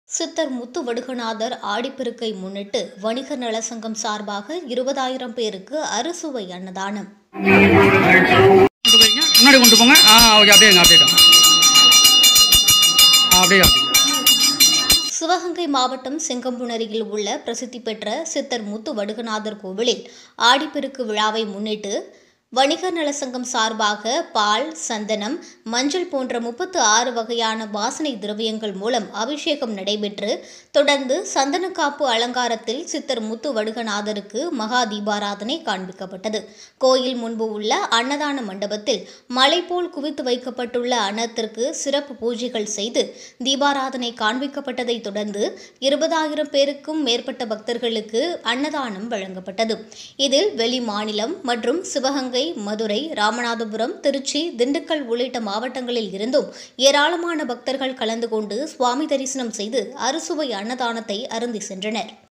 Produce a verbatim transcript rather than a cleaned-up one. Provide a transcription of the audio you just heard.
சித்தர் முத்து வடுகநாதர் ஆடிப்பெருக்கை முன்னிட்டு வணிகர் நல சங்கம் சார்பாக இருபதாயிரம் பேருக்கு அறுசுவை அன்னதானம். முன்னாடி கொண்டு போங்க. அப்படியே அப்படியே அப்படியே சிவகங்கை மாவட்டம் செங்கம்புணரியில் உள்ள பிரசித்தி பெற்ற சித்தர் முத்து வடுகநாதர் கோவிலில் ஆடிப்பெருக்கு விழாவை முன்னிட்டு வணிகர் நல சங்கம் சார்பாக பால், சந்தனம், மஞ்சள் போன்ற முப்பத்து ஆறு வகையான வாசனை திரவியங்கள் மூலம் அபிஷேகம் நடைபெற்று தொடர்ந்து சந்தனக்காப்பு அலங்காரத்தில் சித்தர் முத்து வடுகநாதருக்கு மகா தீபாராதனை காண்பிக்கப்பட்டது. கோயில் முன்பு உள்ள அன்னதான மண்டபத்தில் மலை போல் குவித்து வைக்கப்பட்டுள்ள அன்னத்திற்கு சிறப்பு பூஜைகள் செய்து தீபாராதனை காண்பிக்கப்பட்டதை தொடர்ந்து இருபதாயிரம் பேருக்கும் மேற்பட்ட பக்தர்களுக்கு அன்னதானம் வழங்கப்பட்டது. இதில் வெளி மாநிலம் மற்றும் சிவகங்கை, மதுரை, ராமநாதபுரம், திருச்சி, திண்டுக்கல் உள்ளிட்ட மாவட்டங்களில் இருந்தும் ஏராளமான பக்தர்கள் கலந்து கொண்டு சுவாமி தரிசனம் செய்து அறுசுவை அன்னதானத்தை அருந்தி சென்றனர்.